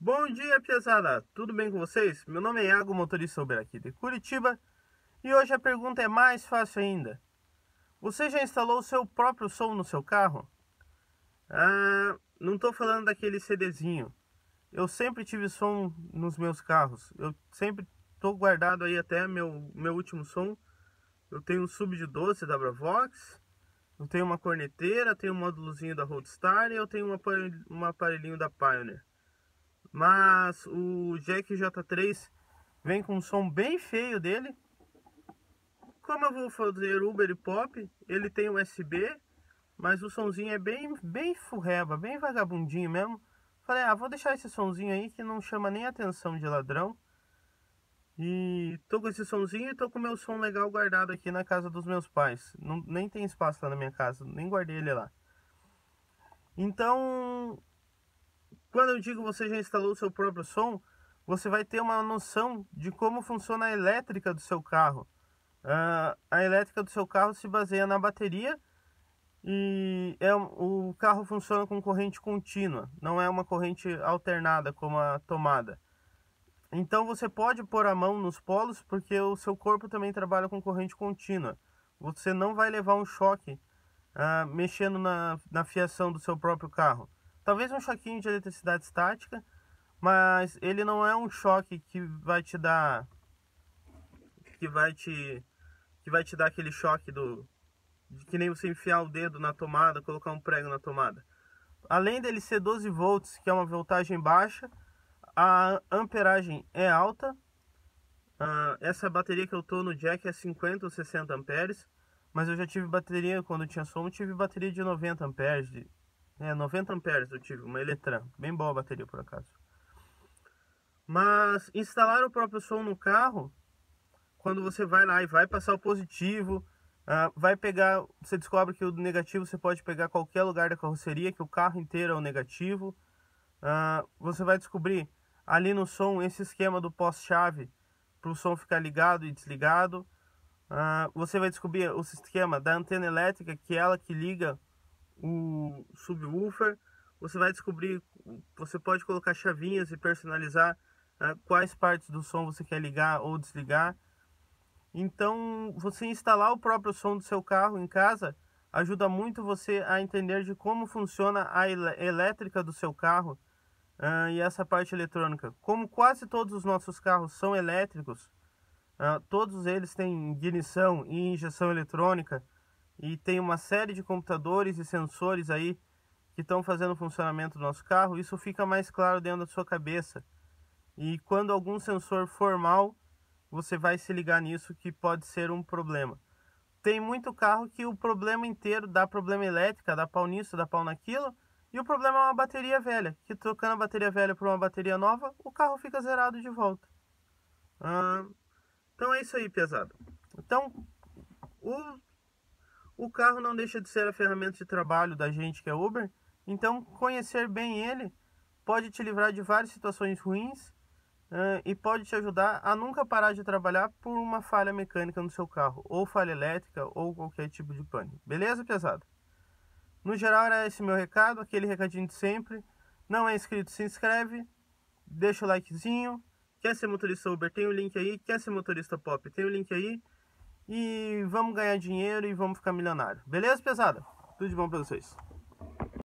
Bom dia, pesada! Tudo bem com vocês? Meu nome é Iago, motorista Uber aqui de Curitiba, e hoje a pergunta é mais fácil ainda. Você já instalou o seu próprio som no seu carro? Não estou falando daquele CDzinho. Eu sempre tive som nos meus carros. Eu sempre estou guardado aí até meu último som. Eu tenho um sub de 12 da Bravox, eu tenho uma corneteira, tenho um módulozinho da Roadstar e eu tenho um aparelhinho da Pioneer. Mas o Jack J3 vem com um som bem feio dele. Como eu vou fazer Uber e Pop, ele tem USB, mas o sonzinho é bem furreba, bem vagabundinho mesmo. Falei, vou deixar esse sonzinho aí que não chama nem atenção de ladrão. E tô com esse sonzinho e tô com o meu som legal guardado aqui na casa dos meus pais. Nem tem espaço lá na minha casa, nem guardei ele lá. Então, quando eu digo você já instalou o seu próprio som, você vai ter uma noção de como funciona a elétrica do seu carro. A elétrica do seu carro se baseia na bateria e o carro funciona com corrente contínua, não é uma corrente alternada como a tomada. Então você pode pôr a mão nos polos porque o seu corpo também trabalha com corrente contínua. Você não vai levar um choque mexendo na fiação do seu próprio carro. Talvez um choquinho de eletricidade estática, mas ele não é um choque que vai te dar aquele choque de que nem você enfiar o dedo na tomada, colocar um prego na tomada. Além dele ser 12 volts, que é uma voltagem baixa, a amperagem é alta. Essa bateria que eu tô no Jack é 50 ou 60 amperes, mas eu já tive bateria, quando tinha som, eu tive bateria de 90 amperes. 90 amperes eu tive, uma Eletran, bem boa a bateria por acaso. Mas instalar o próprio som no carro, quando você vai lá e vai passar o positivo, você descobre que o negativo você pode pegar qualquer lugar da carroceria, que o carro inteiro é o negativo. Você vai descobrir ali no som esse esquema do pós-chave para o som ficar ligado e desligado. Você vai descobrir o esquema da antena elétrica, que é ela que liga o subwoofer. Você vai descobrir, você pode colocar chavinhas e personalizar quais partes do som você quer ligar ou desligar. Então, você instalar o próprio som do seu carro em casa ajuda muito você a entender de como funciona a elétrica do seu carro e essa parte eletrônica. Como quase todos os nossos carros são elétricos, todos eles têm ignição e injeção eletrônica e tem uma série de computadores e sensores aí que estão fazendo o funcionamento do nosso carro. Isso fica mais claro dentro da sua cabeça. E quando algum sensor for mal, você vai se ligar nisso, que pode ser um problema. Tem muito carro que o problema inteiro dá problema elétrica, dá pau nisso, dá pau naquilo, e o problema é uma bateria velha, que trocando a bateria velha por uma bateria nova, o carro fica zerado de volta. Então é isso aí, pesado. Então, o carro não deixa de ser a ferramenta de trabalho da gente que é Uber, então conhecer bem ele pode te livrar de várias situações ruins e pode te ajudar a nunca parar de trabalhar por uma falha mecânica no seu carro, ou falha elétrica, ou qualquer tipo de pane. Beleza, pesado? No geral era esse meu recado, aquele recadinho de sempre. Não é inscrito, se inscreve, deixa o likezinho. Quer ser motorista Uber, tem o link aí. Quer ser motorista Pop, tem o link aí. E vamos ganhar dinheiro e vamos ficar milionário. Beleza, pesada? Tudo de bom pra vocês.